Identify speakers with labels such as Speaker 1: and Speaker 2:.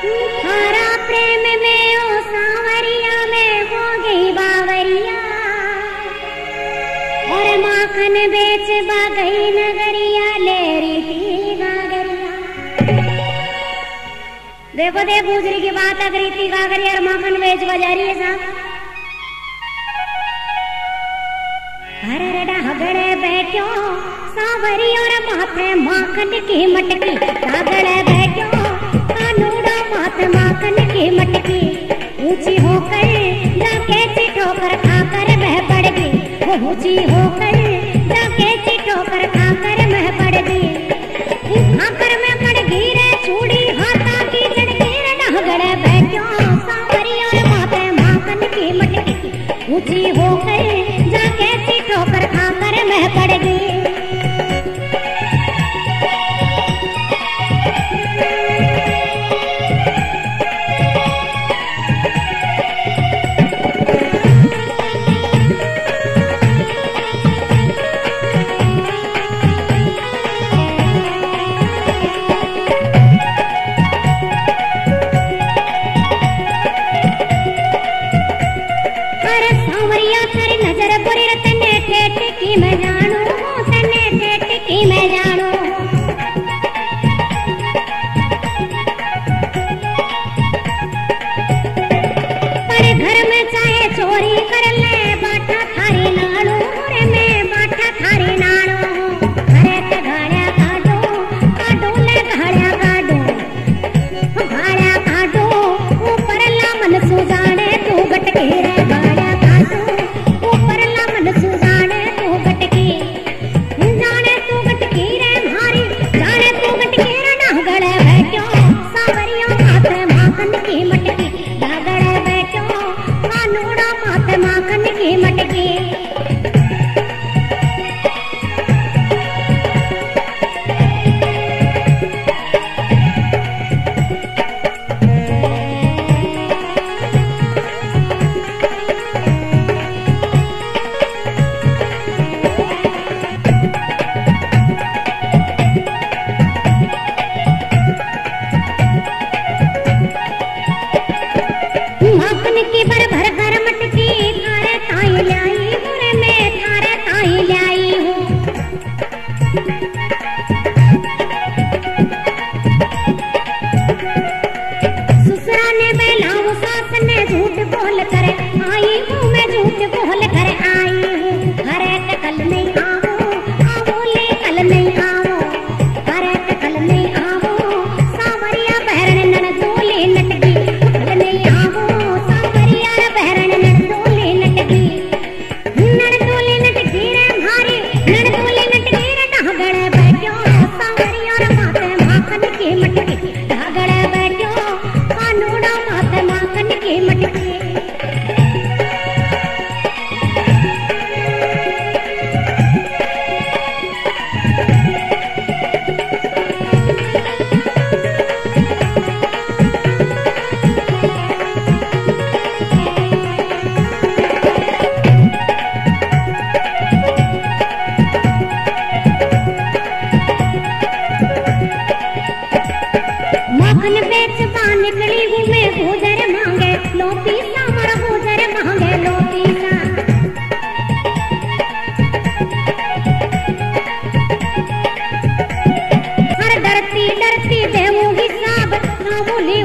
Speaker 1: थारा प्रेम में ओ सांवरिया में हो गई बावरिया, और माखन बेच गई नगरिया ले रीति गागरिया। देखो देख गुजरी की बात है, रीति गागरिया और माखन बेच जा रही है साहब। डागड़े बैठो सांवरी और माथे माखन की मटकी, डागड़े बैठो कानूड़ा माथे माखन की मटकी। ऊंची होकर जाके चिठोकर खाकर वह पड़ गई, वो ऊंची होकर जाके चिठोकर खाकर वह पड़ गई। खाकर में पड़ गई रे चूड़ी हाथा की चढ़गी रे। डागड़े बैठो सांवरी और माथे माखन की मटकी, ऊंची होकर जाके चिठोकर खाकर वह पड़ गई। मैं जानू तने ठेठ की मैं जानू, पर घर में चाहे चोरी कर ले बाटा थारी नाड़ू रे, मैं बाटा थारी नाड़ू। घरे के घाड़िया काटो काटो ले घाड़िया काटो, घाड़िया काटो ऊपर ला मन सुजाने तू गटके रे। घाड़िया काटो ऊपर ला मन सुजाने माखन की मटकी। माखन की भर भर कर मटकी थारे ताई लाई हूँ रे, मैं थारे ताई लाई हूँ। ससुरा ने बेलाऊ सास ने झूठ बोल कर आई हूँ, मैं झूठ बोल कर आई हूँ। हरे के कल नहीं आवो आवो ले कल नहीं आवो, हरे के कल नहीं आवो सांवरिया बहरन नन डोली नटकी। कल नहीं आवो माखन बेच निकली हूँ मैं गुजर मांगे लो पीसा मर गुजर मांगे लो पीसा। हर डरती डरती देवूंगी साब ना बोली